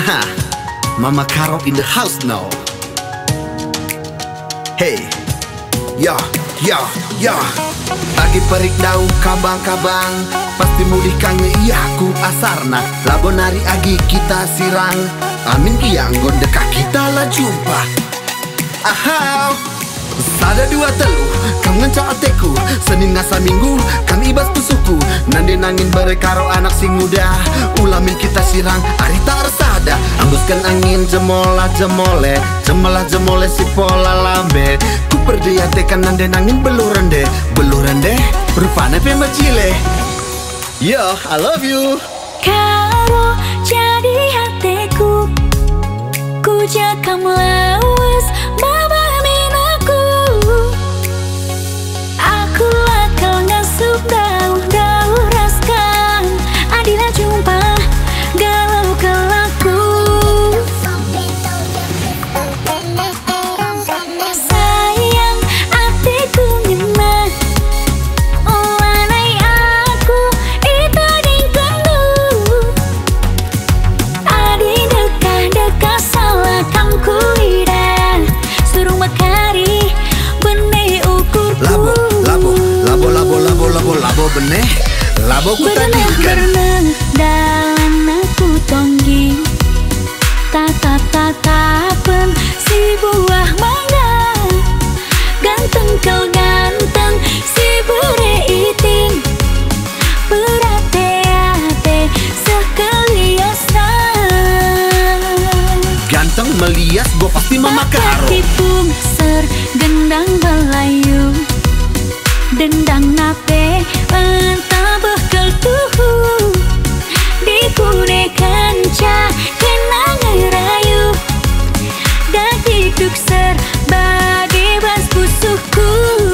Ha, Mama Karo in the house now. Hey, ya, ya, ya. Agi perik daun kabang-kabang, pasti mulih kange iyaku asarna. Labonari agi kita sirang, amin kiang gondeka kita lah jumpa. Ahau, sada dua telu, kam ngencak ateku. Senin ngasa minggu, kam ibas pusuku. Nande nangin berekaro anak sing muda. Ulamin kita sirang, ari tak resada. Ambuskan angin jemola jemole, jemelah jemole si pola lambe. Ku berdaya tekan nande nangin beluran deh, rupanya pemacile. Yo, I love you. Karo jadi hatiku, ku jakam lawas mama minaku. Aku lakal ngasup daun raskan, adila jumpa galau kelaku. Sayang hatiku ngena, oanai aku itu dingkendu. Adi dekat salah kamku ida, suruh makari benih ukurku. Labo benih, labo ku tadi kan. Berenang dalam aku tonggi, tatap-tatapan si buah mangga. Ganteng kau ganteng si bereiting, berate-ate sekeliasan. Ganteng melias, gua pasti Mama Karo. Tipung ser gendang belayu, dendang nape entah bekal tuhu. Dikune kanca kena ngerayu, daki duk ser bagi bas pusuku.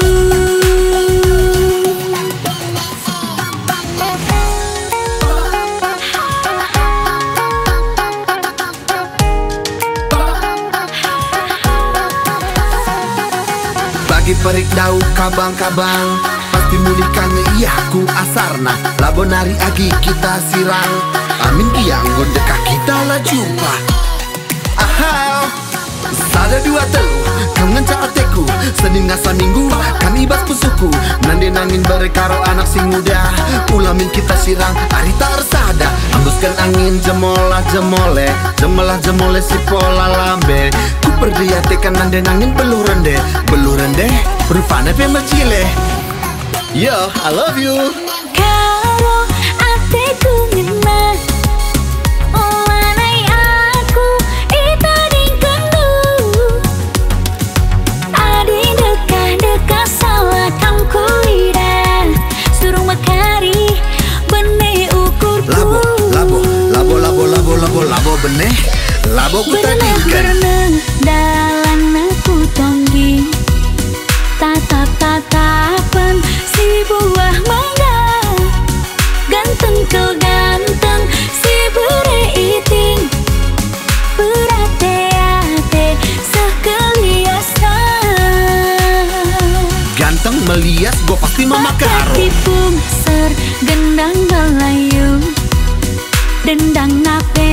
Bagi perik daun kabang-kabang, pasti mulih kange iyaku asarna. Labonari agi kita sirang, amin kiang gondeka kita lah jumpa. Ahau, sada dua telu, kam ngencak ateku. Senin ngasa minggu, kam ibas pusuku. Nande nangin berekaro anak sing muda. Ulamin kita sirang, ari tak resada. Ambuskan angin jemola jemole, jemelah jemole si pola lambe. Ku berdaya tekan nande nangin beluran deh, rupanya pemacile. Yo, I love you. Karo hatiku ngena, oanai aku itu dingkendu. Adi dekat salah kamku ida, suruh makari benih ukurku. Labo benih, labo ku tadi kan. Berenang dalam aku tonggi, tatap-tatapan si buah mangga. Ganteng kau ganteng si bereiting, berate-ate sekeliasan. Ganteng melias, gua pasti Mama Karo. Tipung ser gendang belayu, dendang nape